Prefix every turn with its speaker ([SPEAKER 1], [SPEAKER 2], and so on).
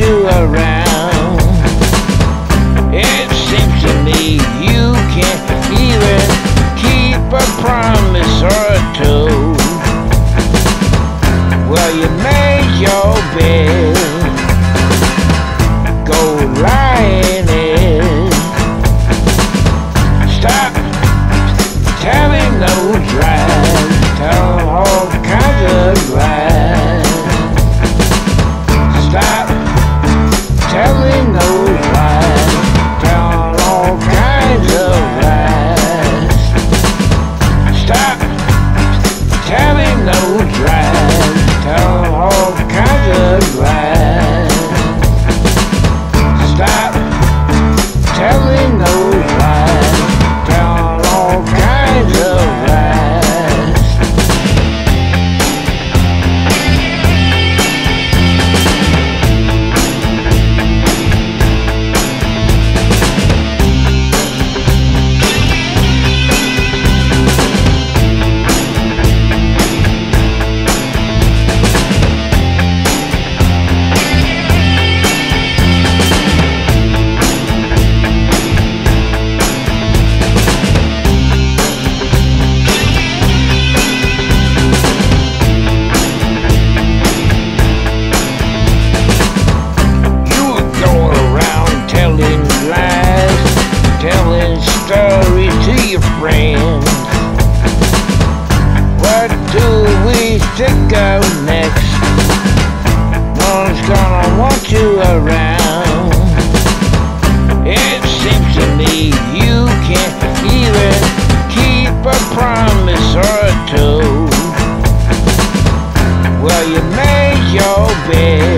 [SPEAKER 1] you around. It seems to me you can't even keep a promise or two. Well, you made your bed, go lie in it. Stop telling those lies, tell all kinds of lies. Stop telling those lies, tell all kinds of lies. Stop telling those lies, tell all kinds of lies. Stop telling those lies, tell all kinds of lies. Telling stories to your friends. What do we think of next? No one's gonna want you around. It seems to me you can't even keep a promise or two. Well, you made your bed,